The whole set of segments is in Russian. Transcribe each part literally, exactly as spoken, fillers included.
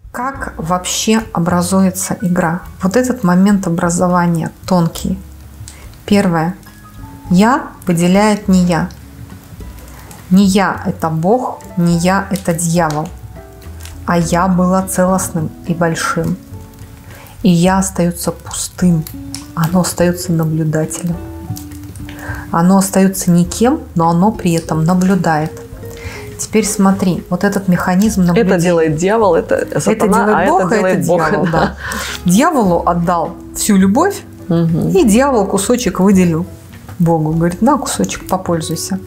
Как вообще образуется игра? Вот этот момент образования тонкий. Первое. Я выделяет не я. Не я – это Бог, не я – это дьявол. А я была целостным и большим. И я остается пустым. Оно остается наблюдателем. Оно остается никем, но оно при этом наблюдает. Теперь смотри, вот этот механизм наблюдения. Это делает дьявол, это сатана, это делает а Бог, это делает это Бог. дьявол, да. Дьяволу отдал всю любовь, Угу. и дьявол кусочек выделил Богу. Говорит, на кусочек, попользуйся.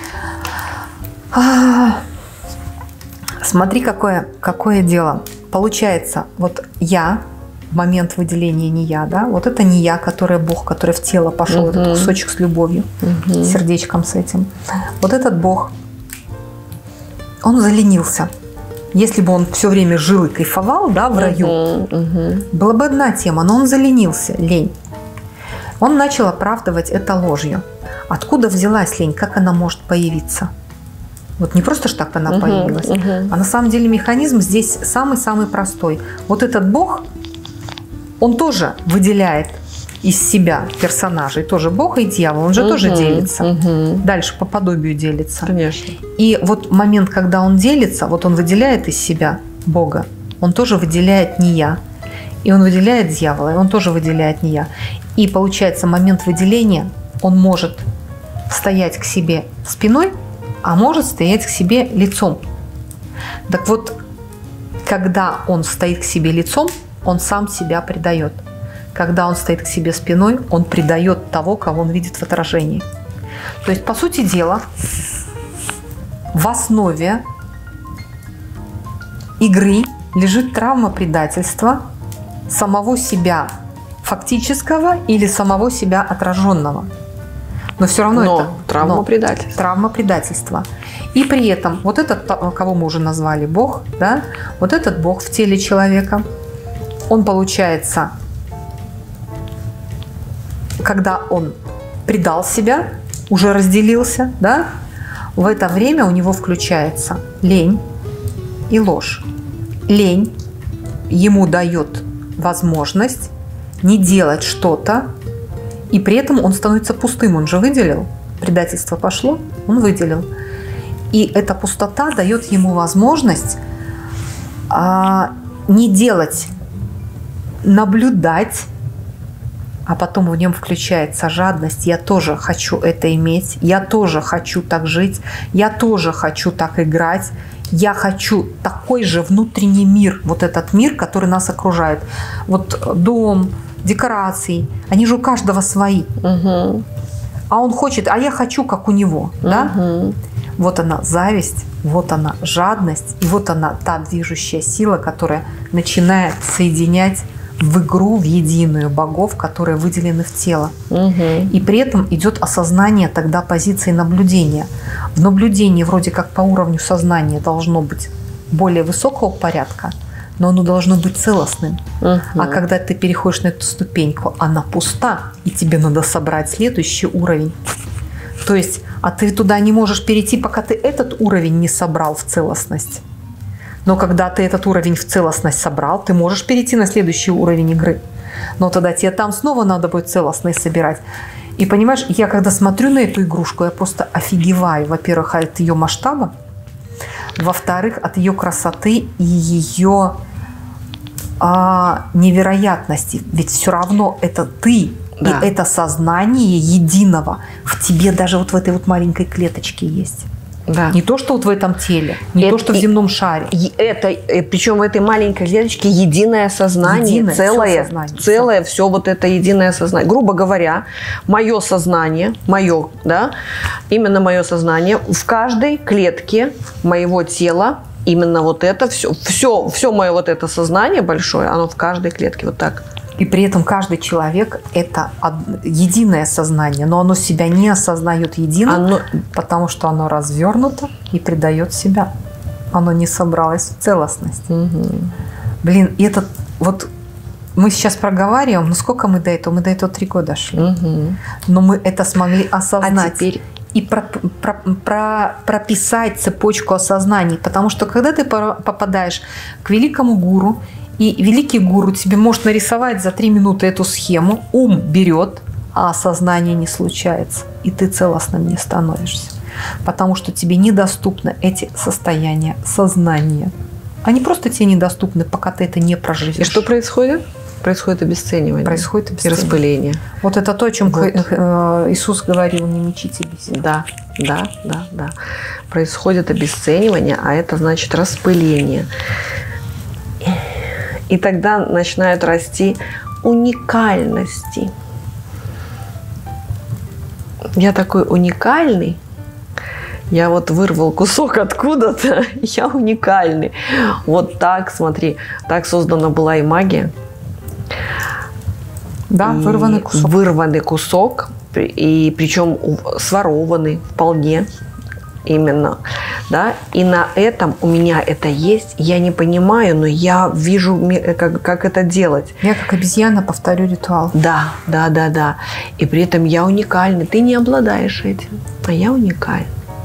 А, смотри, какое, какое дело. Получается, вот я, в момент выделения не я, да, вот это не я, который Бог, который в тело пошел, Угу. этот кусочек с любовью, Угу. сердечком с этим. Вот этот Бог, он заленился. Если бы он все время жил и кайфовал, да, в раю, Угу. Угу. была бы одна тема, но он заленился, лень. Он начал оправдывать это ложью. Откуда взялась лень? Как она может появиться? Вот не просто ж так она Угу. появилась, Угу. а на самом деле механизм здесь самый-самый простой. Вот этот Бог, он тоже выделяет из себя персонажей, тоже Бог и дьявол, он же Угу. тоже делится. Угу. Дальше по подобию делится. Конечно. И вот момент, когда он делится, вот он выделяет из себя Бога, он тоже выделяет не я. И он выделяет дьявола, и он тоже выделяет не я. И получается, момент выделения, он может стоять к себе спиной, а может стоять к себе лицом. Так вот, когда он стоит к себе лицом, он сам себя предает. Когда он стоит к себе спиной, он предает того, кого он видит в отражении. То есть, по сути дела, в основе игры лежит травма предательства самого себя фактического или самого себя отраженного. Но все равно Но это травма но, предательства. Травма предательства. И при этом вот этот, кого мы уже назвали Бог, да, вот этот Бог в теле человека, он получается, когда он предал себя, уже разделился, да, в это время у него включается лень и ложь. Лень ему дает возможность не делать что-то, и при этом он становится пустым. Он же выделил, предательство пошло, он выделил. И эта пустота дает ему возможность а, не делать, наблюдать, а потом в нем включается жадность. Я тоже хочу это иметь, я тоже хочу так жить, я тоже хочу так играть, я хочу такой же внутренний мир, вот этот мир, который нас окружает. Вот дом, декорации, они же у каждого свои. Угу. А он хочет, а я хочу, как у него. Да? Угу. Вот она зависть, вот она жадность, и вот она та движущая сила, которая начинает соединять в игру, в единую богов, которые выделены в тело. Угу. И при этом идет осознание тогда позиции наблюдения. В наблюдении вроде как по уровню сознания должно быть более высокого порядка, но оно должно быть целостным. Угу. А когда ты переходишь на эту ступеньку, она пуста, и тебе надо собрать следующий уровень. То есть, а ты туда не можешь перейти, пока ты этот уровень не собрал в целостность. Но когда ты этот уровень в целостность собрал, ты можешь перейти на следующий уровень игры. Но тогда тебе там снова надо будет целостность собирать. И понимаешь, я когда смотрю на эту игрушку, я просто офигеваю, во-первых, от ее масштаба, во-вторых, от ее красоты и ее а, невероятности. Ведь все равно это ты, да. И это сознание единого в тебе даже вот в этой вот маленькой клеточке есть. Да. Не то, что вот в этом теле, не это, то, что в земном шаре. Это, причем в этой маленькой клеточке единое сознание, единое, целое, все сознание, целое, все вот это единое сознание. Грубо говоря, мое сознание, мое, да, именно мое сознание в каждой клетке моего тела, именно вот это все, все, все мое вот это сознание большое, оно в каждой клетке вот так. И при этом каждый человек – это единое сознание, но оно себя не осознает единым, оно... потому что оно развернуто и предает себя. Оно не собралось в целостность. Угу. Блин, и это вот мы сейчас проговариваем, ну сколько мы до этого? Мы до этого три года шли. Угу. Но мы это смогли осознать. А теперь... и про, про, про, прописать цепочку осознаний. Потому что когда ты попадаешь к великому гуру, и великий гуру тебе может нарисовать за три минуты эту схему, ум берет, а осознание не случается. И ты целостным не становишься. Потому что тебе недоступны эти состояния сознания. Они просто тебе недоступны, пока ты это не проживешь. И что происходит? Происходит обесценивание. Происходит обесценивание. И распыление. Вот это то, о чем вот. Иисус говорил: не мечите беседу. Да, да, да, да. Происходит обесценивание, а это значит распыление. И тогда начинают расти уникальности. Я такой уникальный. Я вот вырвал кусок откуда-то, я уникальный. Вот так, смотри, так создана была и магия. Да, и вырванный кусок. Вырванный кусок, и причем сворованный вполне именно. Да? И на этом у меня это есть. Я не понимаю, но я вижу, как, как это делать. Я как обезьяна повторю ритуал. Да, да, да, да. И при этом я уникальный. Ты не обладаешь этим, а я уникальный.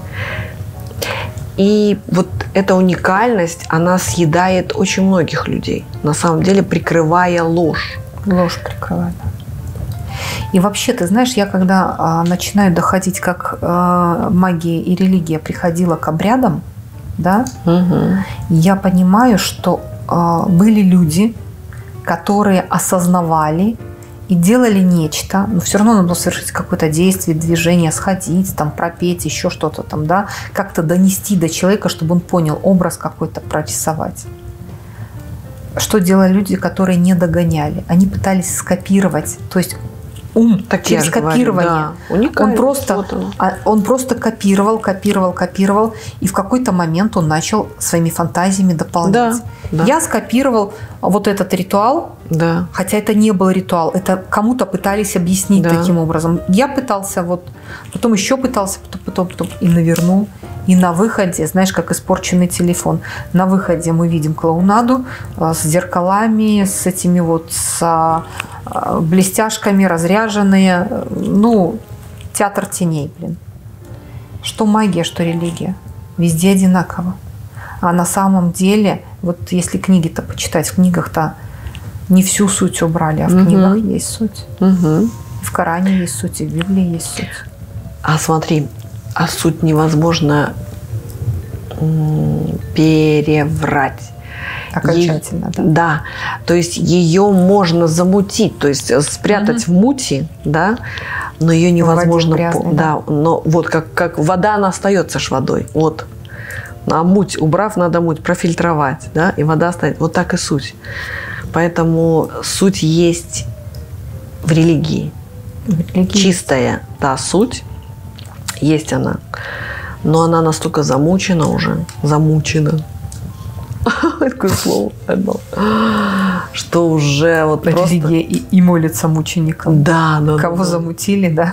И вот эта уникальность, она съедает очень многих людей, на самом деле прикрывая ложь. Ложь прикрывает. И вообще, ты знаешь, я когда а, начинаю доходить, как а, магия и религия приходила к обрядам, да, угу. я понимаю, что а, были люди, которые осознавали и делали нечто, но все равно надо было совершить какое-то действие, движение, сходить, там, пропеть, еще что-то там, да, как-то донести до человека, чтобы он понял, образ какой-то прорисовать. Что делали люди, которые не догоняли? Они пытались скопировать, то есть ум так через копирование. Говорю, да. Он просто, он просто копировал, копировал, копировал, и в какой-то момент он начал своими фантазиями дополнять. Да, да. Я скопировал вот этот ритуал, да. хотя это не был ритуал, это кому-то пытались объяснить да. таким образом. Я пытался, вот, потом еще пытался, потом, потом, потом и навернул. И на выходе, знаешь, как испорченный телефон, на выходе мы видим клоунаду с зеркалами, с этими вот с блестяшками, разряженные. Ну, театр теней, блин. Что магия, что религия. Везде одинаково. А на самом деле, вот если книги-то почитать, в книгах-то не всю суть убрали, а в угу. книгах есть суть. Угу. В Коране есть суть, и в Библии есть суть. А смотри, а суть невозможно переврать. Окончательно, Е- да. Да. То есть ее можно замутить, то есть спрятать угу. в мути, да, но ее невозможно. Грязный, да, да, но вот как, как вода, она остается ж водой. Вот. А муть, убрав, надо муть профильтровать, да, и вода остается. Вот так и суть. Поэтому суть есть в религии. В религии. Чистая та суть. Есть она, но она настолько замучена уже, замучена, такое слово, что уже вот просто... Религия и молится мученикам. Да, да. Кого замутили, да?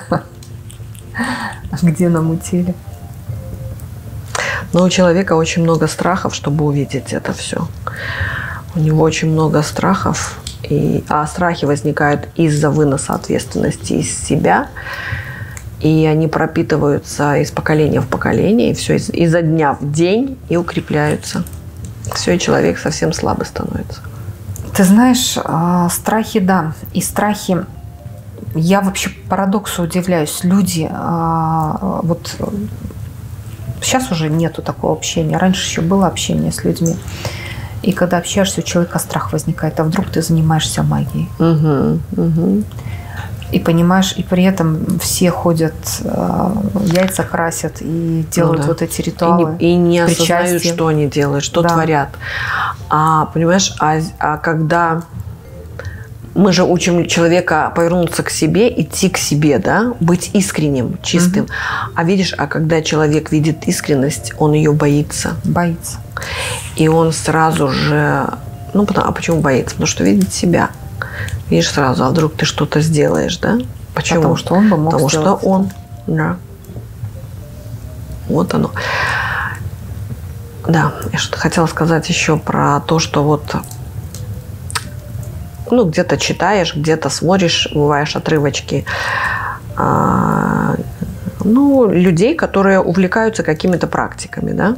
Где намутили? Но у человека очень много страхов, чтобы увидеть это все. У него очень много страхов, и... а страхи возникают из-за выноса ответственности из себя. И они пропитываются из поколения в поколение, и все из, изо дня в день и укрепляются. Все, и человек совсем слабый становится. Ты знаешь, страхи, да. И страхи, я вообще парадоксу удивляюсь. Люди, вот сейчас уже нету такого общения. Раньше еще было общение с людьми. И когда общаешься, у человека страх возникает. А вдруг ты занимаешься магией? Угу, угу. И понимаешь, и при этом все ходят, яйца красят и делают ну, да. вот эти ритуалы. И не, и не осознают, что они делают, что да. творят. А понимаешь, а, а когда мы же учим человека повернуться к себе, идти к себе, да, быть искренним, чистым. Mm-hmm. А видишь, а когда человек видит искренность, он ее боится. Боится. И он сразу же, ну, потому, а почему боится? Потому что видит себя. Видишь сразу, а вдруг ты что-то сделаешь, да? Почему? Потому что он бы мог Потому сделать. что он, да. Вот оно. Да, я что-то хотела сказать еще про то, что вот, ну, где-то читаешь, где-то смотришь, бываешь отрывочки. А, Ну, людей, которые увлекаются какими-то практиками, да.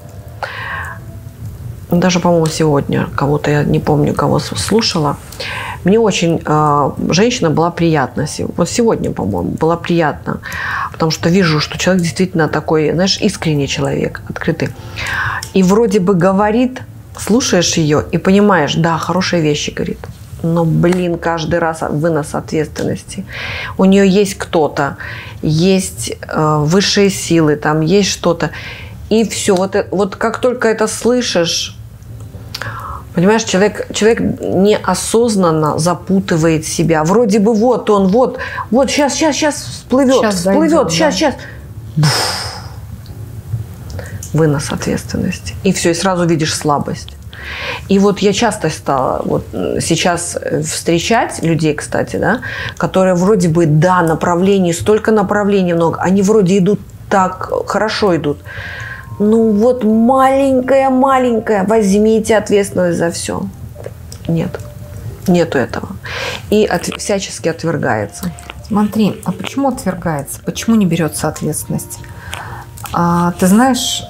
Даже, по-моему, сегодня кого-то, я не помню, кого слушала. Мне очень э, женщина была приятна. Вот сегодня, по-моему, была приятна. Потому что вижу, что человек действительно такой, знаешь, искренний человек, открытый. И вроде бы говорит, слушаешь ее и понимаешь, да, хорошие вещи говорит. Но, блин, каждый раз вынос ответственности. У нее есть кто-то, есть э, высшие силы, там есть что-то. И все. Вот, вот как только это слышишь, понимаешь, человек, человек неосознанно запутывает себя. Вроде бы вот он, вот, вот сейчас, сейчас, сейчас всплывет, сейчас всплывет, зайдет, сейчас, да. сейчас. Вынос ответственности. И все, и сразу видишь слабость. И вот я часто стала вот сейчас встречать людей, кстати, да, которые вроде бы, да, направлений, столько направлений много, они вроде идут так, хорошо идут. Ну вот маленькая-маленькая, возьмите ответственность за все. Нет, нету этого. И от, всячески отвергается. Смотри, а почему отвергается? Почему не берется ответственность? А, ты знаешь,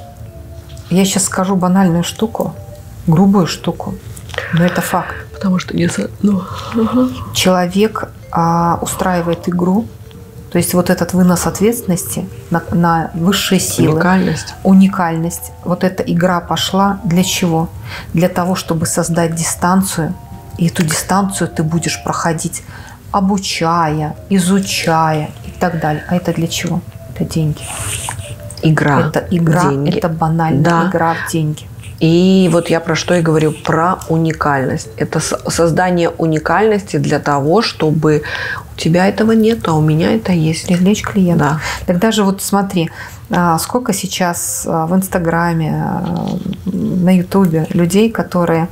я сейчас скажу банальную штуку, грубую штуку, но это факт. Потому что не... Ну, ага. Человек а, устраивает игру. То есть вот этот вынос ответственности на, на высшие силы. Уникальность. Уникальность. Вот эта игра пошла для чего? Для того, чтобы создать дистанцию. И эту дистанцию ты будешь проходить, обучая, изучая и так далее. А это для чего? Это деньги. Игра. Это игра, деньги. Это банальная да. игра в деньги. И вот я про что и говорю, про уникальность. Это создание уникальности для того, чтобы у тебя этого нет, а у меня это есть. Привлечь клиента. Да. Тогда же вот смотри, сколько сейчас в Инстаграме, на Ютубе людей, которые,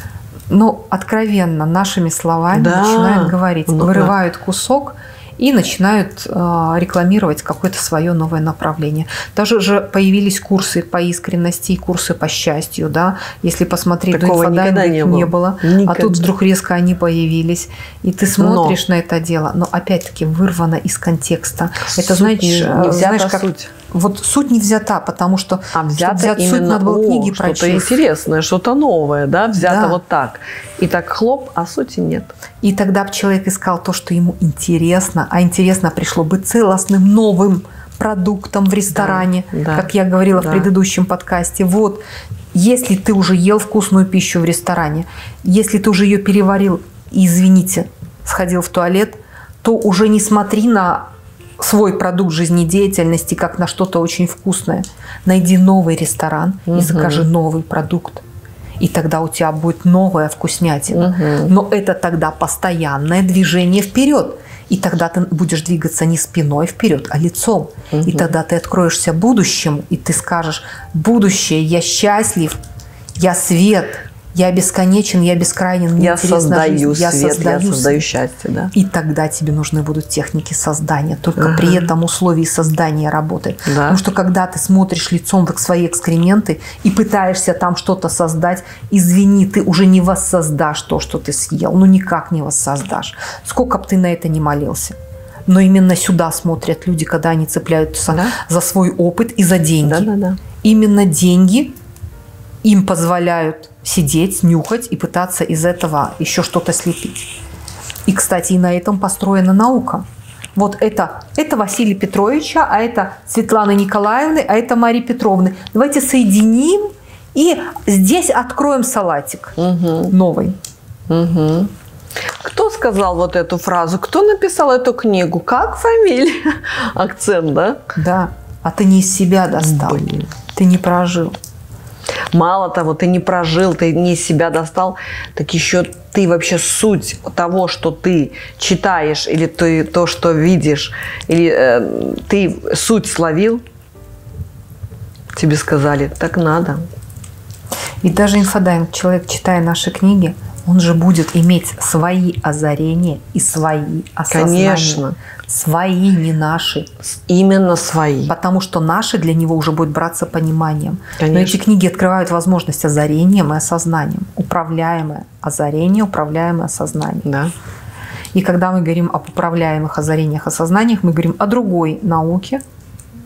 ну, откровенно нашими словами да. начинают говорить, ну, вырывают да. кусок и начинают э, рекламировать какое-то свое новое направление. Даже же появились курсы по искренности и курсы по счастью, да. Если посмотреть, такого до инфодайинга их не не было. было, а тут вдруг резко они появились, и ты смотришь но. на это дело, но опять-таки вырвано из контекста. Суть это значит, не, не знаешь, как суть. Вот суть не взята, потому что а взята взять именно суть, надо было книги что-то прочесть. интересное, что-то новое, да, взято да. вот так. И так хлоп, а сути нет. И тогда бы человек искал то, что ему интересно, а интересно пришло бы целостным новым продуктом в ресторане, да, да, как я говорила да. в предыдущем подкасте. Вот, если ты уже ел вкусную пищу в ресторане, если ты уже ее переварил и, извините, сходил в туалет, то уже не смотри на свой продукт жизнедеятельности как на что-то очень вкусное. Найди новый ресторан угу. и закажи новый продукт. И тогда у тебя будет новая вкуснятина. Угу. Но это тогда постоянное движение вперед. И тогда ты будешь двигаться не спиной вперед, а лицом. Угу. И тогда ты откроешься будущему, и ты скажешь: будущее, я счастлив, я свет, я бесконечен, я бескрайнен, мне я интересна создаю жизнь, я свет, создаю, я создаю счастье, да. И тогда тебе нужны будут техники создания. Только ага. при этом условии создания работы. Да. Потому что когда ты смотришь лицом в свои экскременты и пытаешься там что-то создать, извини, ты уже не воссоздашь то, что ты съел. Ну никак не воссоздашь. Сколько бы ты на это ни молился. Но именно сюда смотрят люди, когда они цепляются да? за свой опыт и за деньги. Да, да, да. Именно деньги им позволяют сидеть, нюхать и пытаться из этого еще что-то слепить. И, кстати, и на этом построена наука. Вот это, это Василия Петровича, а это Светланы Николаевны, а это Марии Петровны. Давайте соединим и здесь откроем салатик угу. новый. Угу. Кто сказал вот эту фразу? Кто написал эту книгу? Как фамилия? Акцент, да? Да. А ты не из себя достал. Блин. Ты не прожил. Мало того, ты не прожил, ты не из себя достал, так еще ты вообще суть того, что ты читаешь, или ты то, что видишь, или э, ты суть словил, тебе сказали, так надо. И даже инфодайинг, человек, читая наши книги, он же будет иметь свои озарения и свои осознания. Конечно. Свои, не наши. Именно свои. Потому что наши для него уже будет браться пониманием. Конечно. Но эти книги открывают возможность озарением и осознанием. Управляемое озарение, управляемое осознание. Да. И когда мы говорим об управляемых озарениях, осознаниях, мы говорим о другой науке,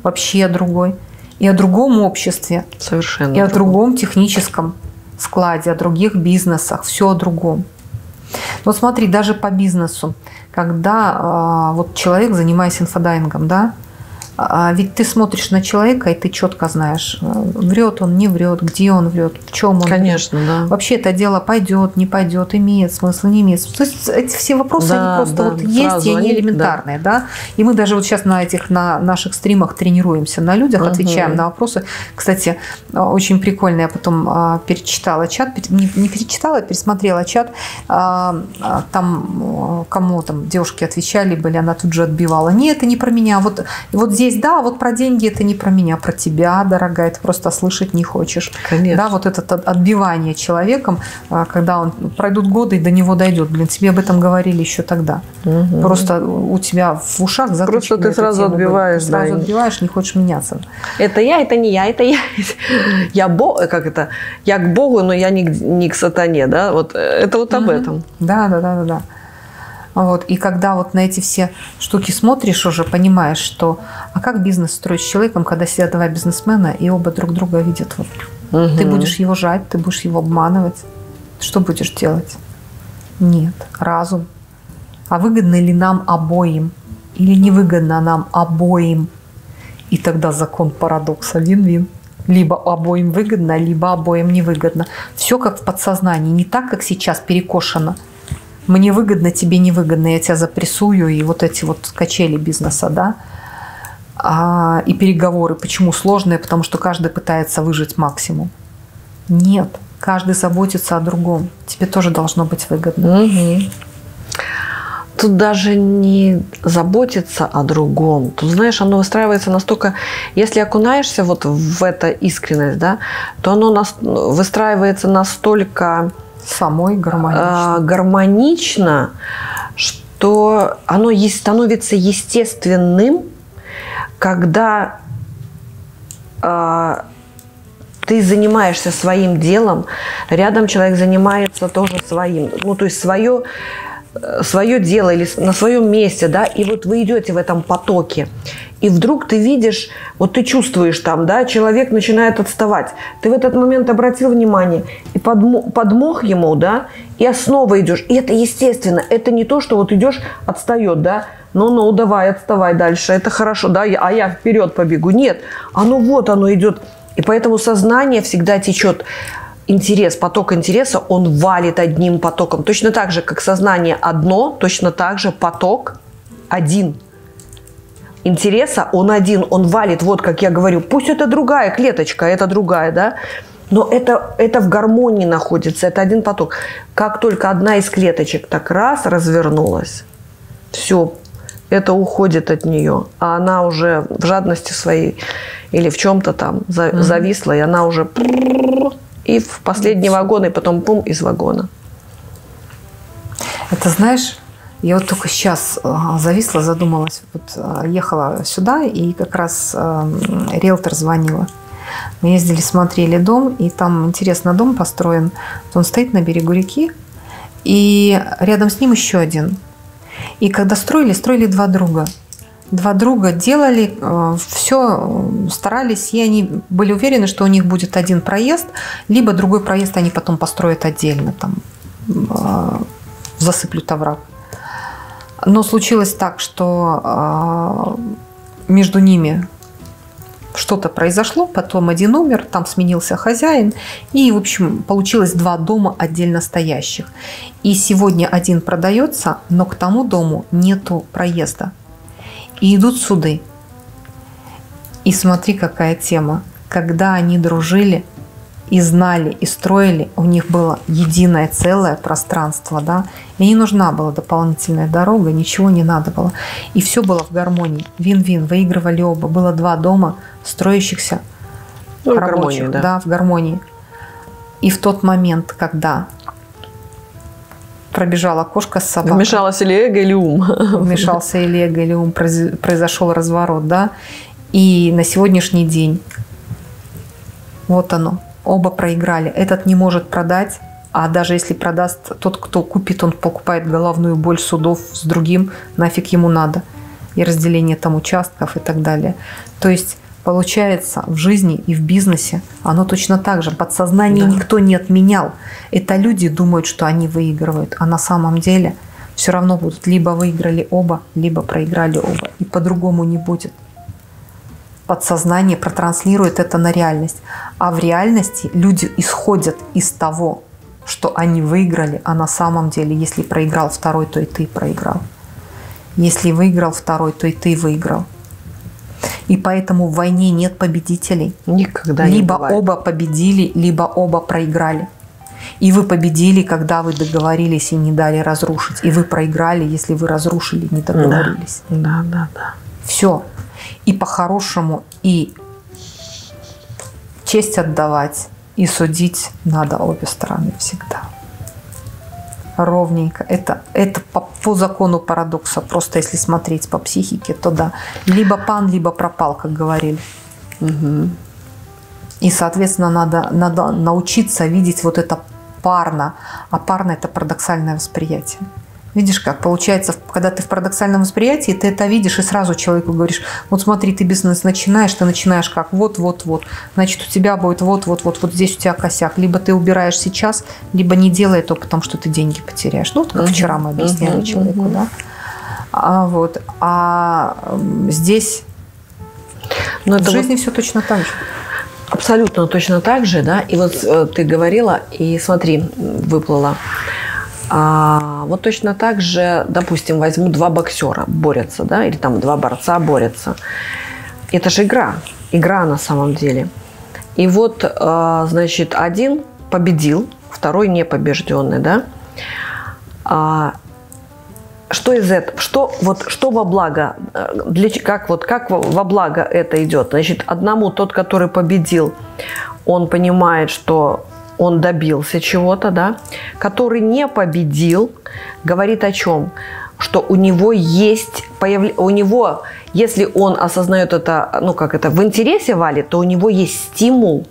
вообще другой. И о другом обществе. Совершенно. И о другом техническом складе, о других бизнесах. Все о другом. Вот смотри, даже по бизнесу, когда э, вот человек, занимаясь инфодайингом, да, а ведь ты смотришь на человека, и ты четко знаешь, врет он, не врет, где он врет, в чем он. Конечно, врет. Да. Вообще это дело пойдет, не пойдет, имеет смысл, не имеет смысла. То есть эти все вопросы, да, они просто да, вот есть, и они элементарные. Да. Да? И мы даже вот сейчас на этих на наших стримах тренируемся на людях, угу. отвечаем на вопросы. Кстати, очень прикольно, я потом а, перечитала чат, не, не перечитала, пересмотрела чат. А, а, там кому там девушки отвечали были, она тут же отбивала. Нет, это не про меня. Вот, вот здесь Здесь, да, вот про деньги это не про меня, про тебя, дорогая, ты просто слышать не хочешь. Конечно. Да, вот это отбивание человеком, когда он пройдут годы и до него дойдет. Блин, тебе об этом говорили еще тогда. Угу. Просто у тебя в ушах затычка. Просто ты сразу отбиваешь, ты сразу да. отбиваешь, не хочешь меняться. Это я, это не я, это я. Я Бог, как это? Я к Богу, но я не, не к сатане, да? Вот это вот об угу. этом. Да, да, да, да, да. Вот. И когда вот на эти все штуки смотришь, уже понимаешь, что а как бизнес строить с человеком, когда сидят два бизнесмена и оба друг друга видят. Вот. Угу. Ты будешь его жать, ты будешь его обманывать. Что будешь делать? Нет. Разум. А выгодно ли нам обоим? Или невыгодно нам обоим? И тогда закон парадокса. Вин-вин. Либо обоим выгодно, либо обоим невыгодно. Все как в подсознании. Не так, как сейчас перекошено. Мне выгодно, тебе невыгодно, я тебя запрессую, и вот эти вот качели бизнеса, да, а, и переговоры. Почему сложные? Потому что каждый пытается выжить максимум. Нет, каждый заботится о другом. Тебе тоже должно быть выгодно. Угу. Тут даже не заботиться о другом. Тут, знаешь, оно выстраивается настолько... Если окунаешься вот в эту искренность, да, то оно нас, выстраивается настолько... Самой гармонично. гармонично, что оно становится естественным, когда э, ты занимаешься своим делом, рядом человек занимается тоже своим. Ну, то есть свое, свое дело или на своем месте, да, и вот вы идете в этом потоке. И вдруг ты видишь, вот ты чувствуешь там, да, человек начинает отставать. Ты в этот момент обратил внимание и подмог, подмог ему, да, и снова идешь. И это естественно. Это не то, что вот идешь, отстает, да. Ну-ну, давай, отставай дальше. Это хорошо, да, а я вперед побегу. Нет, оно вот оно идет. И поэтому сознание всегда течет. Интерес, поток интереса, он валит одним потоком. Точно так же, как сознание одно, точно так же поток один. Интереса, он один, он валит, вот как я говорю, пусть это другая клеточка, это другая, да, но это, это в гармонии находится, это один поток. Как только одна из клеточек так раз развернулась, все, это уходит от нее, а она уже в жадности своей или в чем-то там зависла, и она уже и в последний вагон, и потом пум из вагона. Это знаешь... Я вот только сейчас зависла, задумалась. Вот ехала сюда, и как раз риэлтор звонила. Мы ездили, смотрели дом, и там, интересно, дом построен. Он стоит на берегу реки, и рядом с ним еще один. И когда строили, строили два друга. Два друга делали все, старались, и они были уверены, что у них будет один проезд, либо другой проезд они потом построят отдельно, там, засыплют овраг. Но случилось так, что между ними что-то произошло, потом один умер, там сменился хозяин, и, в общем, получилось два дома отдельно стоящих. И сегодня один продается, но к тому дому нету проезда. И идут суды. И смотри, какая тема. Когда они дружили, и знали, и строили, у них было единое целое пространство, да, и не нужна была дополнительная дорога, ничего не надо было. И все было в гармонии. Вин-вин, выигрывали оба. Было два дома, строящихся, ну, рабочих, в гармонии, да. да, в гармонии. И в тот момент, когда пробежала кошка с собакой. Вмешалась или эго, или ум. Вмешался или эго, или ум, произошел разворот, да. И на сегодняшний день вот оно. Оба проиграли. Этот не может продать, а даже если продаст, тот, кто купит, он покупает головную боль судов с другим, нафиг ему надо. и разделение там участков и так далее. То есть получается в жизни и в бизнесе оно точно так же. Подсознание да. никто не отменял. Это люди думают, что они выигрывают, а на самом деле все равно будут либо выиграли оба, либо проиграли оба. И по-другому не будет. Подсознание протранслирует это на реальность. А в реальности люди исходят из того, что они выиграли, а на самом деле, если проиграл второй, то и ты проиграл. Если выиграл второй, то и ты выиграл. И поэтому в войне нет победителей. Никогда не Либо бывает. оба победили, либо оба проиграли. И вы победили, когда вы договорились и не дали разрушить. И вы проиграли, если вы разрушили, не договорились. Да, да, да. Все. И по-хорошему, и честь отдавать, и судить надо обе стороны всегда. Ровненько. Это, это по, по закону парадокса. Просто если смотреть по психике, то да. Либо пан, либо пропал, как говорили. Угу. И, соответственно, надо, надо научиться видеть вот это парно. А парно – это парадоксальное восприятие. Видишь, как получается, когда ты в парадоксальном восприятии, ты это видишь и сразу человеку говоришь: вот смотри, ты бизнес начинаешь, ты начинаешь как вот-вот-вот, значит, у тебя будет вот-вот-вот, вот здесь у тебя косяк. Либо ты убираешь сейчас, либо не делай это, потому что ты деньги потеряешь. Ну, вот как uh-huh. вчера мы объясняли uh-huh. человеку, uh-huh. да. А, вот. А здесь Но в это жизни вот... все точно так же. Абсолютно точно так же, да. И вот э, ты говорила, и смотри, выплыла. А, вот точно так же, допустим, возьму два боксера борются, да, или там два борца борются. Это же игра, игра на самом деле. И вот, а, значит, один победил, второй не побежденный, да. А, что из этого, что вот что во благо, для как вот как во благо это идет? Значит, одному тот, который победил, он понимает, что он добился чего-то, да, который не победил, говорит о чем? Что у него есть, появ... у него, если он осознает это, ну как это, в интересе валит, то у него есть стимул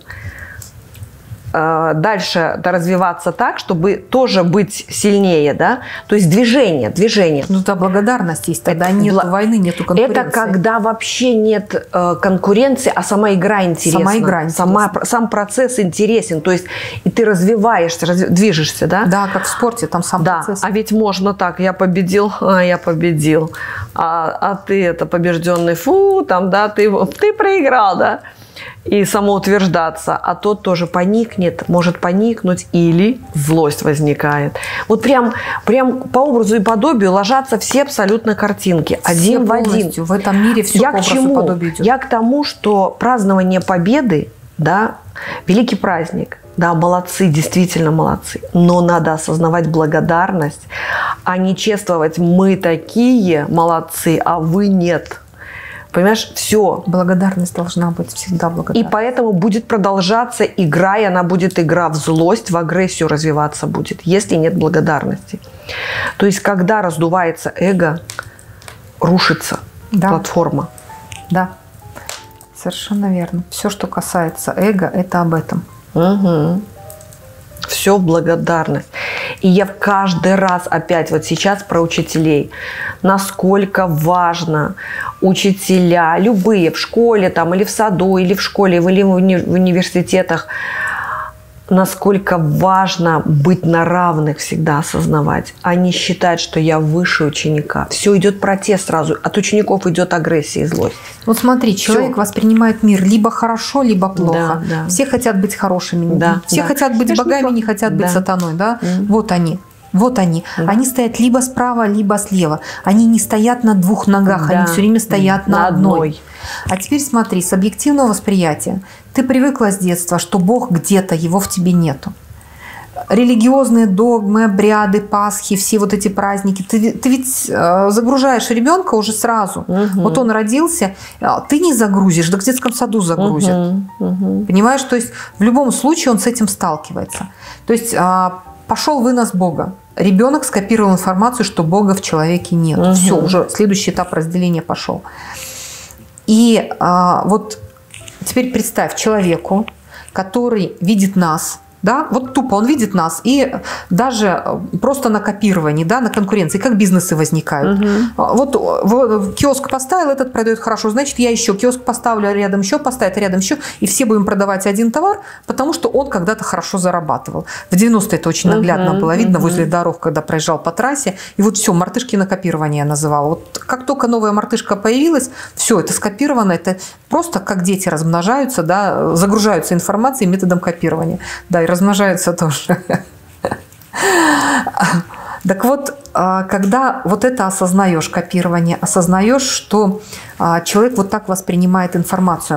э, дальше развиваться так, чтобы тоже быть сильнее, да, то есть движение, движение. Ну да, благодарность есть, тогда это, нет войны, нету конкуренции. Это когда вообще нет э, конкуренции, а сама игра интересна. Сама игра интересна. Сама, сам процесс интересен, то есть и ты развиваешься, разв... движешься, да? Да, как в спорте, там сам да. процесс. А ведь можно так, я победил, а я победил, а, а ты это побежденный, фу, там, да, ты, ты проиграл, да? И самоутверждаться, а тот тоже поникнет, может поникнуть, или злость возникает. Вот прям, прям по образу и подобию ложатся все абсолютно картинки, все один в один. В этом мире все Я по к образу чему? и подобию идет. Я к тому, что празднование победы, да, великий праздник, да, молодцы, действительно молодцы, но надо осознавать благодарность, а не чествовать: мы такие молодцы, а вы нет. Понимаешь, все. Благодарность должна быть всегда благодарность. И поэтому будет продолжаться игра, и она будет игра в злость, в агрессию развиваться будет, если нет благодарности. То есть, когда раздувается эго, рушится да. платформа. Да, совершенно верно. Все, что касается эго, это об этом. Угу. Все в благодарность. И я каждый раз опять вот сейчас про учителей. Насколько важно учителя, любые, в школе там, или в саду, или в школе, или в, уни в университетах, насколько важно быть на равных, всегда осознавать, а не считать, что я выше ученика. Все идет протест сразу. От учеников идет агрессия и злость. Вот смотри, человек Все. воспринимает мир либо хорошо, либо плохо. Да, да. Все хотят быть хорошими. Да, Все да. хотят быть Конечно, богами, не хотят быть да. сатаной. Да? Mm. Вот они. Вот они. Mm. Они стоят либо справа, либо слева. Они не стоят на двух ногах, да. они все время стоят mm. на, на одной. одной. А теперь смотри, с объективного восприятия. Ты привыкла с детства, что Бог где-то, его в тебе нету. Религиозные догмы, обряды, Пасхи, все вот эти праздники. Ты, ты ведь э, загружаешь ребенка уже сразу. Угу. Вот он родился, ты не загрузишь, да в детском саду загрузят. Угу. Угу. Понимаешь? То есть в любом случае он с этим сталкивается. То есть э, пошел вынос Бога. Ребенок скопировал информацию, что Бога в человеке нет. Угу. Все, уже следующий этап разделения пошел. И э, вот теперь представь человеку, который видит нас, Да? Вот тупо он видит нас, и даже просто на копировании, да, на конкуренции, как бизнесы возникают. Угу. Вот, вот киоск поставил, этот продает хорошо, значит, я еще киоск поставлю, рядом еще поставить, рядом еще, и все будем продавать один товар, потому что он когда-то хорошо зарабатывал. В девяностые это очень наглядно угу, было видно угу. возле дорог, когда проезжал по трассе, и вот все, мартышки на копирование я называла. Вот как только новая мартышка появилась, все, это скопировано, это просто как дети размножаются, да, загружаются информацией методом копирования. Да, и размножаются тоже. Так вот, когда вот это осознаешь, копирование, осознаешь, что человек вот так воспринимает информацию,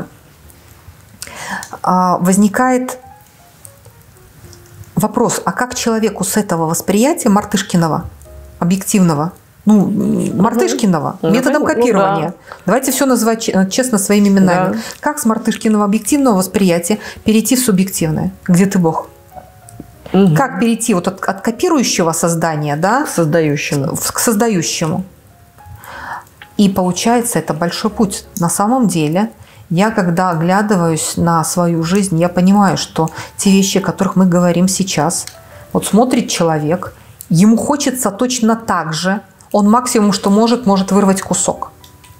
возникает вопрос, а как человеку с этого восприятия мартышкиного, объективного, ну, мартышкиного, угу. методом копирования. Ну, да. Давайте все называть честно своими именами. Да. Как с мартышкиного объективного восприятия перейти в субъективное? Где ты Бог? Угу. Как перейти вот от, от копирующего создания, да, к создающему. к создающему? И получается, это большой путь. На самом деле, я когда оглядываюсь на свою жизнь, я понимаю, что те вещи, о которых мы говорим сейчас, вот смотрит человек, ему хочется точно так же, он максимум, что может, может вырвать кусок.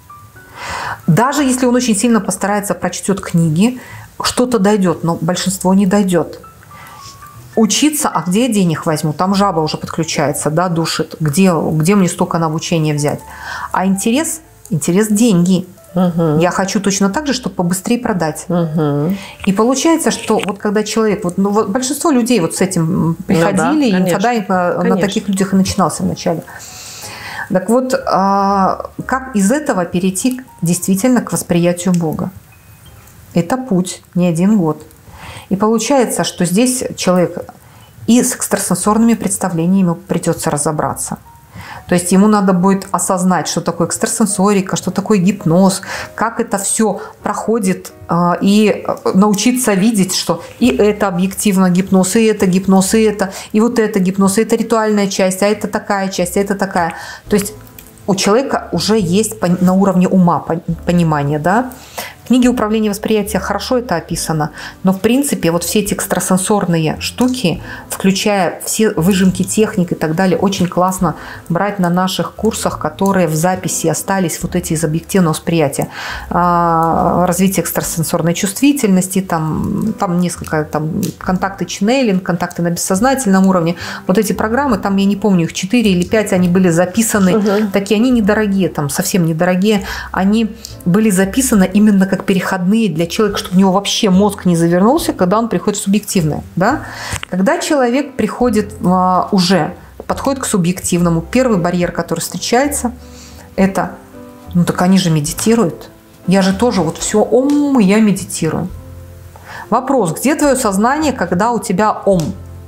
Даже если он очень сильно постарается, прочтет книги, что-то дойдет, но большинство не дойдет. Учиться, а где я денег возьму? Там жаба уже подключается, да, душит. Где, где мне столько на обучение взять? А интерес, интерес – деньги. Угу. Я хочу точно так же, чтобы побыстрее продать. Угу. И получается, что вот когда человек, вот, ну, вот большинство людей вот с этим приходили, ну, да, и инфодайинг на, на таких людях и начинался вначале. Так вот, как из этого перейти действительно к восприятию Бога? Это путь, не один год. И получается, что здесь человек и с экстрасенсорными представлениями придется разобраться. То есть ему надо будет осознать, что такое экстрасенсорика, что такое гипноз, как это все проходит, и научиться видеть, что и это объективно гипноз, и это гипноз, и это, и вот это гипноз, и это ритуальная часть, а это такая часть, а это такая. То есть у человека уже есть на уровне ума понимание, да. В книге «Управление восприятия» хорошо это описано, но в принципе вот все эти экстрасенсорные штуки, включая все выжимки техник и так далее, очень классно брать на наших курсах, которые в записи остались, вот эти из объективного восприятия. Развитие экстрасенсорной чувствительности, там, там несколько, там контакты ченнелинг, контакты на бессознательном уровне. Вот эти программы, там я не помню, их четыре или пять, они были записаны, угу. такие, они недорогие, там совсем недорогие, они были записаны именно как переходные для человека, чтобы у него вообще мозг не завернулся, когда он приходит в субъективное. Да? Когда человек приходит а, уже, подходит к субъективному, первый барьер, который встречается, это, ну так они же медитируют. Я же тоже вот все ом, я медитирую. Вопрос, где твое сознание, когда у тебя ом?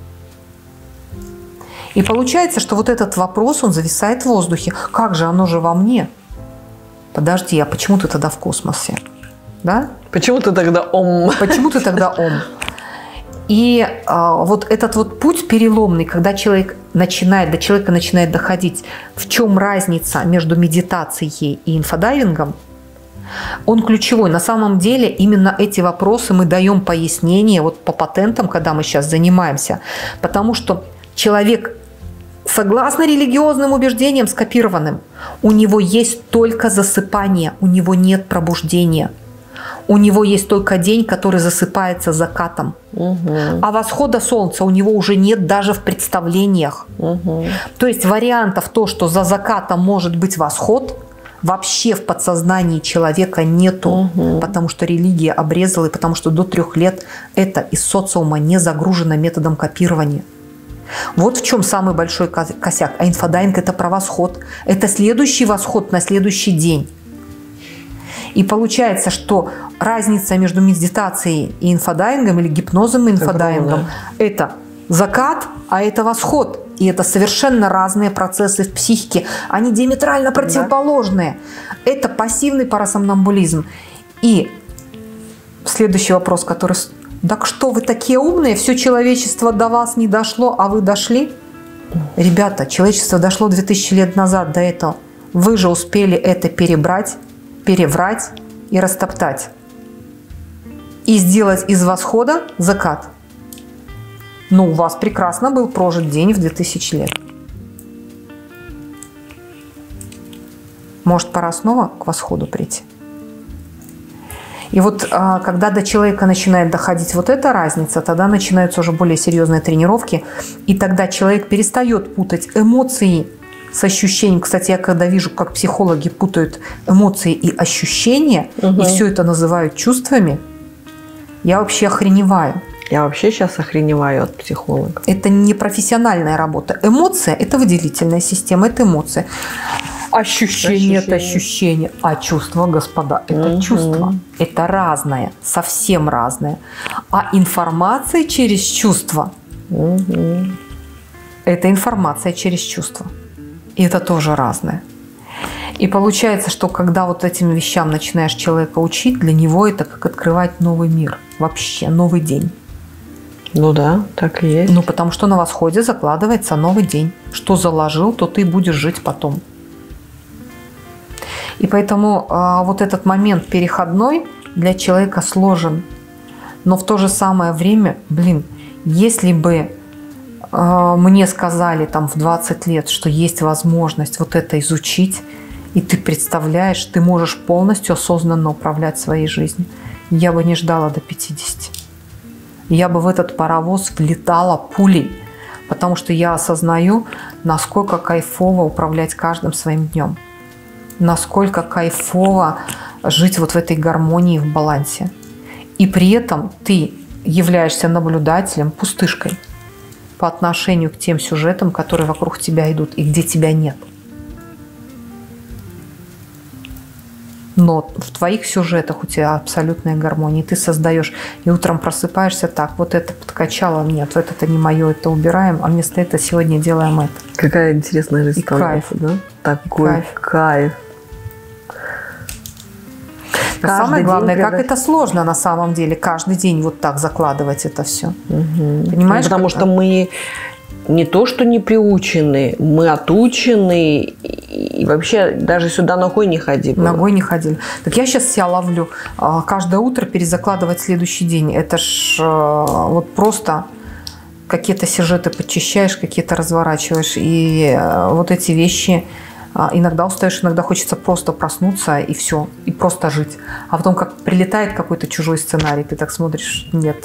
И получается, что вот этот вопрос, он зависает в воздухе. Как же, оно же во мне? Подожди, а почему ты тогда в космосе? Да? Почему ты тогда ом? Почему ты тогда ом? И а, вот этот вот путь переломный, когда человек начинает, до человека начинает доходить, в чем разница между медитацией и инфодайвингом, он ключевой. На самом деле именно эти вопросы мы даем пояснение вот по патентам, когда мы сейчас занимаемся. Потому что человек, согласно религиозным убеждениям, скопированным, у него есть только засыпание, у него нет пробуждения. У него есть только день, который засыпается закатом. Угу. А восхода солнца у него уже нет даже в представлениях. Угу. То есть вариантов то, что за закатом может быть восход, вообще в подсознании человека нету. Угу. Потому что религия обрезала, и потому что до трех лет это из социума не загружено методом копирования. Вот в чем самый большой косяк. А инфодайинг – это про восход. Это следующий восход на следующий день. И получается, что разница между медитацией и инфодайингом, или гипнозом и инфодайингом – это закат, а это восход. И это совершенно разные процессы в психике. Они диаметрально противоположные. Да. Это пассивный парасомнамбулизм. И следующий вопрос, который… Так что вы такие умные, все человечество до вас не дошло, а вы дошли? Ребята, человечество дошло две тысячи лет назад до этого. Вы же успели это перебрать, переврать и растоптать. И сделать из восхода закат. Но у вас прекрасно был прожит день в две тысячи лет. Может, пора снова к восходу прийти? И вот когда до человека начинает доходить вот эта разница, тогда начинаются уже более серьезные тренировки, и тогда человек перестает путать эмоции с ощущением. Кстати, я когда вижу, как психологи путают эмоции и ощущения, угу. и все это называют чувствами, я вообще охреневаю. Я вообще сейчас охреневаю от психолога. Это не профессиональная работа. Эмоция – это выделительная система, это эмоция. Ощущение – это ощущение. А чувство, господа, это угу. чувство. Это разное, совсем разное. А информация через чувство угу. – это информация через чувство. И это тоже разное. И получается, что когда вот этим вещам начинаешь человека учить, для него это как открывать новый мир. Вообще, новый день. Ну да, так и есть. Ну, потому что на восходе закладывается новый день. Что заложил, то ты будешь жить потом. И поэтому э, вот этот момент переходной для человека сложен. Но в то же самое время, блин, если бы э, мне сказали там в двадцать лет, что есть возможность вот это изучить, и ты представляешь, ты можешь полностью осознанно управлять своей жизнью, я бы не ждала до пятидесяти. Я бы в этот паровоз влетала пулей, потому что я осознаю, насколько кайфово управлять каждым своим днем. Насколько кайфово жить вот в этой гармонии, в балансе. И при этом ты являешься наблюдателем, пустышкой по отношению к тем сюжетам, которые вокруг тебя идут и где тебя нет. Но в твоих сюжетах у тебя абсолютная гармония. И ты создаешь, и утром просыпаешься так, вот это подкачало, нет, вот это не мое, это убираем, а вместо этого сегодня делаем это. Какая интересная жизнь. И кайф. Да? Такой кайф. кайф. Но самое главное, как это сложно на самом деле, каждый день вот так закладывать это все. Угу. Понимаешь? Ну, потому что мы не то, что не приучены, мы отучены, и вообще даже сюда ногой не ходили. Ногой не ходили. Так я сейчас себя ловлю. Каждое утро перезакладывать следующий день. Это ж вот просто какие-то сюжеты подчищаешь, какие-то разворачиваешь. И вот эти вещи... Иногда устаешь, иногда хочется просто проснуться и все, и просто жить. А потом, как прилетает какой-то чужой сценарий, ты так смотришь, нет,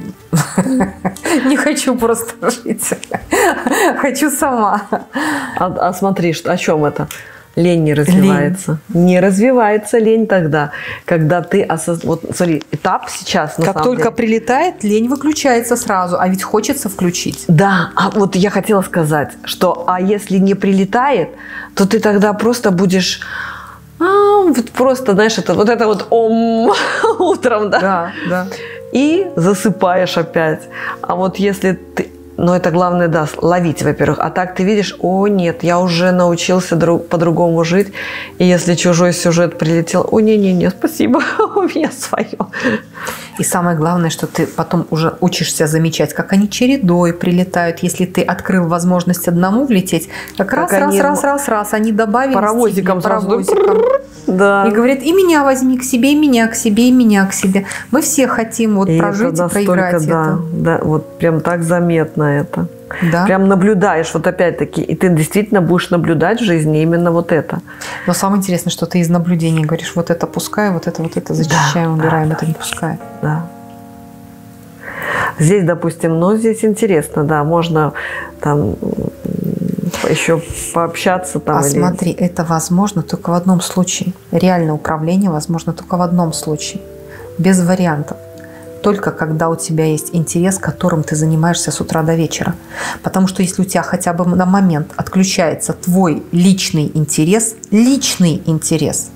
не хочу просто жить, хочу сама. А, а смотри, о чем это? Лень не развивается. Лень. Не развивается лень тогда, когда ты осознаешь. Вот смотри, этап сейчас. На как только деле. Прилетает, лень выключается сразу, а ведь хочется включить. Да, а вот я хотела сказать, что а если не прилетает, то ты тогда просто будешь а, вот просто, знаешь, это вот это вот ом утром, да? Да, да. И засыпаешь опять. А вот если ты Но это главное, да, ловить, во-первых. А так ты видишь, о, нет, я уже научился друг, по-другому жить. И если чужой сюжет прилетел, о, не-не-не, спасибо, у меня свое. И самое главное, что ты потом уже учишься замечать, как они чередой прилетают. Если ты открыл возможность одному влететь, как, как раз, они... раз, раз, раз, раз, они добавили паровозиком, паровозиком. Да. И говорят, и меня возьми к себе, и меня к себе, и меня к себе. Мы все хотим вот и прожить и проиграть да, это. Да, вот прям так заметно это. Да. Прям наблюдаешь, вот опять-таки, и ты действительно будешь наблюдать в жизни именно вот это. Но самое интересное, что ты из наблюдений говоришь, вот это пускай, вот это, вот это зачищаем, да, убираем, да, это да, не пускай. Да. Здесь, допустим, ну, здесь интересно, да, можно там еще пообщаться. Там, а или... смотри, это возможно только в одном случае. Реальное управление возможно только в одном случае. Без вариантов. Только когда у тебя есть интерес, которым ты занимаешься с утра до вечера. Потому что если у тебя хотя бы на момент отключается твой личный интерес, личный интерес,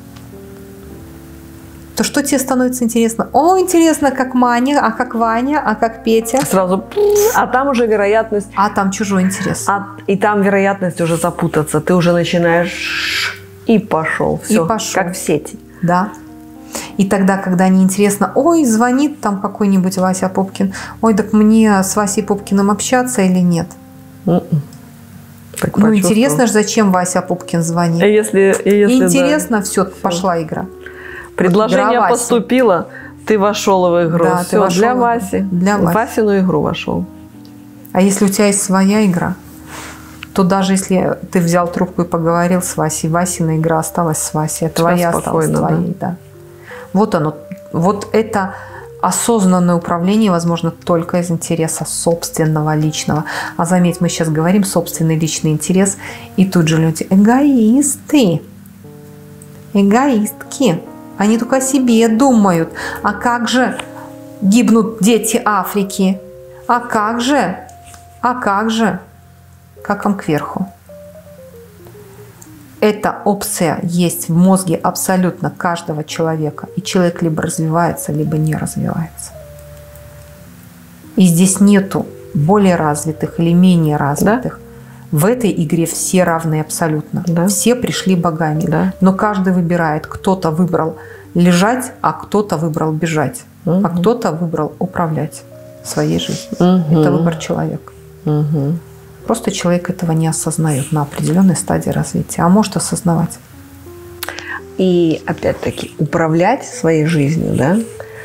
то что тебе становится интересно? О, интересно, как Маня, а как Ваня, а как Петя. Сразу, а там уже вероятность... А там чужой интерес. А, и там вероятность уже запутаться. Ты уже начинаешь и пошел. Все, и пошел. Как в сети. Да. И тогда, когда неинтересно, ой, звонит там какой-нибудь Вася Попкин, ой, так мне с Васей Попкиным общаться или нет? Так ну, интересно же, зачем Вася Попкин звонит. И если, и если, интересно, да. все, пошла игра. Предложение вот поступило, ты вошел в игру. Да, все, вошел для Васи. Для Васи. Васину игру вошел. А если у тебя есть своя игра, то даже если ты взял трубку и поговорил с Васей, Васина игра осталась с Васей, а твоя осталась твоей. Да? Да. Вот оно. Вот это осознанное управление возможно только из интереса собственного, личного. А заметь, мы сейчас говорим собственный личный интерес, и тут же люди эгоисты, эгоистки. Они только о себе думают. А как же гибнут дети Африки? А как же? А как же? Как вам кверху? Эта опция есть в мозге абсолютно каждого человека. И человек либо развивается, либо не развивается. И здесь нету более развитых или менее развитых. Да? В этой игре все равны абсолютно. Да? Все пришли богами. Да? Но каждый выбирает. Кто-то выбрал лежать, а кто-то выбрал бежать. Угу. А кто-то выбрал управлять своей жизнью. Угу. Это выбор человека. Угу. Просто человек этого не осознает на определенной стадии развития, а может осознавать. И опять-таки управлять своей жизнью, да,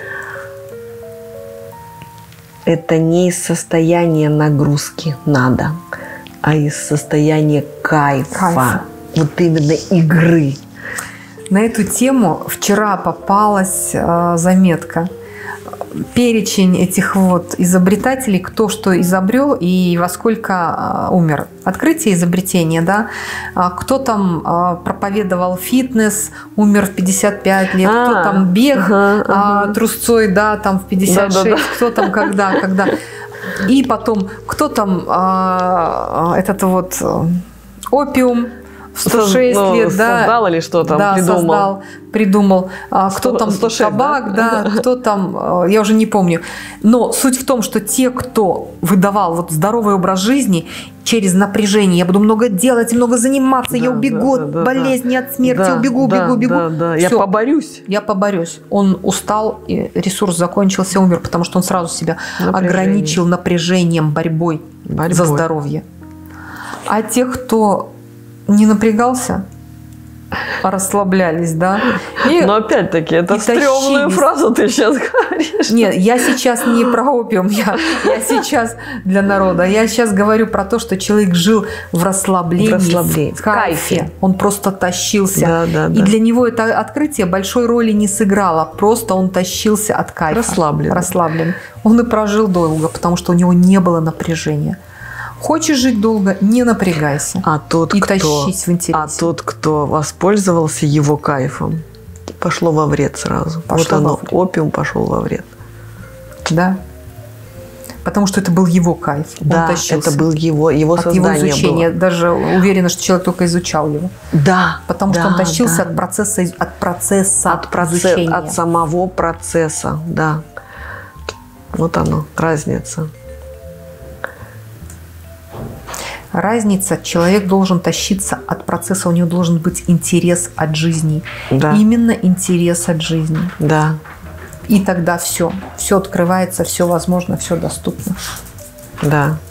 это не из состояния нагрузки надо, а из состояния кайфа, кайфа. Вот именно игры. На эту тему вчера попалась э, заметка. Перечень этих вот изобретателей, кто что изобрел и во сколько умер. Открытие изобретения, да. Кто там проповедовал фитнес, умер в пятьдесят пять лет, а, кто там бег ага, ага. трусцой, да, там в пятьдесят шесть, да, да, да. кто там когда, когда. И потом, кто там а, этот вот опиум, сто шесть ну, лет, да. Создал или что там, да, придумал? Создал, придумал. Кто там сто шесть, табак, да? да, кто там, я уже не помню. Но суть в том, что те, кто выдавал вот здоровый образ жизни через напряжение, я буду много делать, много заниматься, да, я убегу да, от да, болезни, да. от смерти, да, убегу, да, убегу, убегу. Да, да. Я поборюсь. Я поборюсь. Он устал, и ресурс закончился, умер, потому что он сразу себя Напряжение. ограничил напряжением, борьбой, борьбой за здоровье. А те, кто не напрягался, а расслаблялись, да. И, Но опять-таки, это стрёмную фразу ты сейчас говоришь. Нет, я сейчас не про опиум, я, я сейчас для народа. Я сейчас говорю про то, что человек жил в расслаблении, в, расслаблении, в кайфе. кайфе. Он просто тащился. Да, да, и да. для него это открытие большой роли не сыграло. Просто он тащился от кайфа. Расслаблен. Расслаблен. Он и прожил долго, потому что у него не было напряжения. Хочешь жить долго, не напрягайся. А тот, и кто, тащись в интересе. А тот, кто воспользовался его кайфом, пошло во вред сразу. Пошло вот оно, опиум пошел во вред. Да. Потому что это был его кайф. Да, он тащился. Это был его, его от создание его изучения. было. Даже уверена, что человек только изучал его. Да. Потому да, что он тащился да. от процесса, от процесса от, процесс, изучения. От самого процесса, да. Вот оно, разница. Разница, человек должен тащиться от процесса, у него должен быть интерес от жизни. Да. Именно интерес от жизни. Да. И тогда все, все открывается, все возможно, все доступно. Да.